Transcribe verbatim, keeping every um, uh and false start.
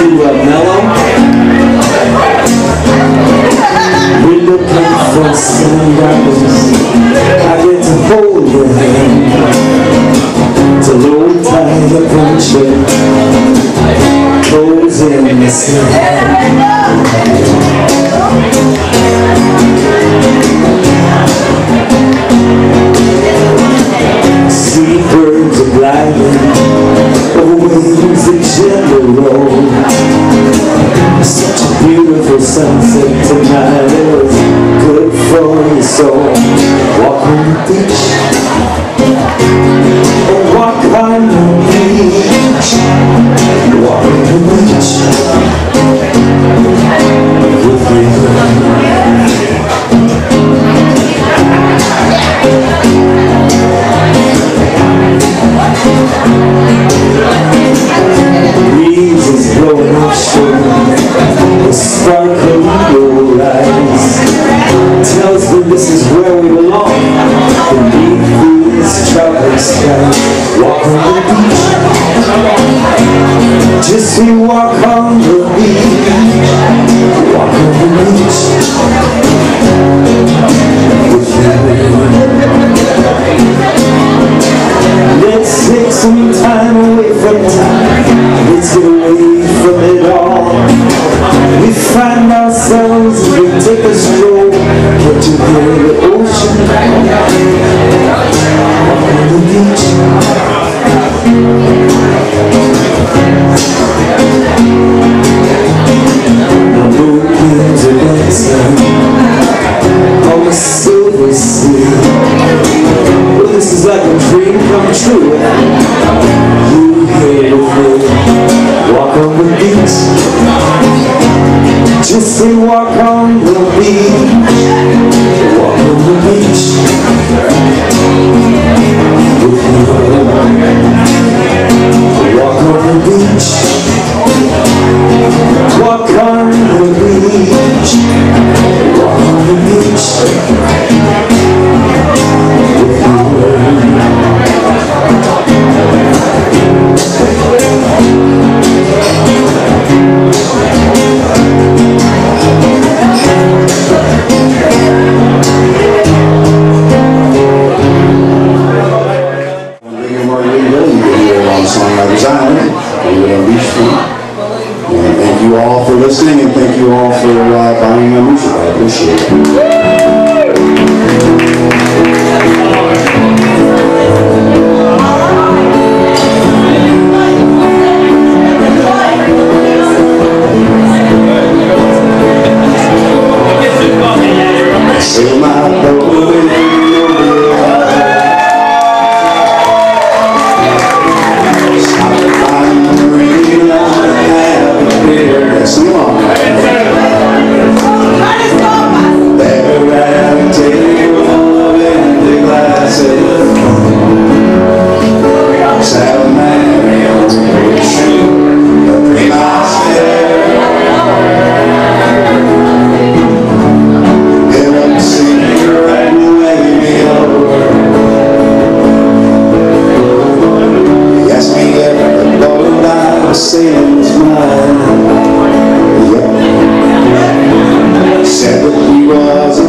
to uh, Mellow. We're looking for sunrise. I get to hold your hand. It's a low tide adventure. Goes in the sand. Seabirds are gliding over waves that gently roll. Such a beautiful sunset tonight is good for your soul. Walk on the beach, oh, walk on the beach, walk on the beach with me. Breeze is blowing offshore, the sparkle in your eyes tells me this is where we belong, beneath these tropic skies. Walk on the beach, just say walk on the beach, walk on the beach with you. Let's take some time away from time. Let's get away from it all. We find ourselves as we take a stroll into the ocean, on the beach. The moonbeams are dancing on the silver sea. Well, this is like a dream come true. You here with me, walk on the beach. Just say walk on the beach, walk on the beach with me. Walk on the beach, walk on the beach, walk on the beach. Thank you all for listening, and thank you all for uh, buying my music. I appreciate it. Sail my boat in the sing along. There at a table of empty glasses sat a man with a shoe, a green eyes hair. Get up and sing your right away me over. He asked me if the boat I was sailing was mine. Said that he was